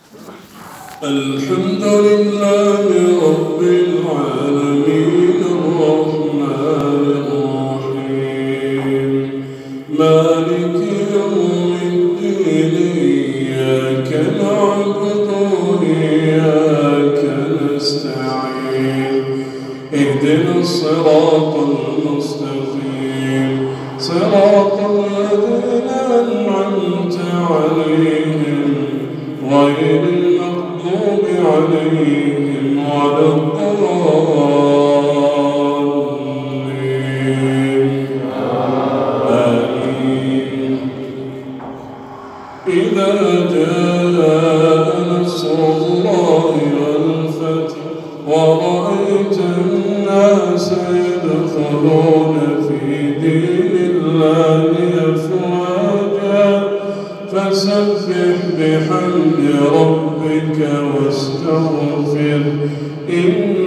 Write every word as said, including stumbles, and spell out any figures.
الحمد لله رب العالمين الرحمن الرحيم مالك يوم الدين إياك نعبد وإياك نستعين اهدنا الصراط المستقيم صراط الذين أنعمت عليهم غير المغضوب عليهم ولا الضالين آمين. إذا جاء نصر الله والفتح ورأيت الناس يدخلون في دين الله أفواجا فسبح بحمد ربك واستغفر إن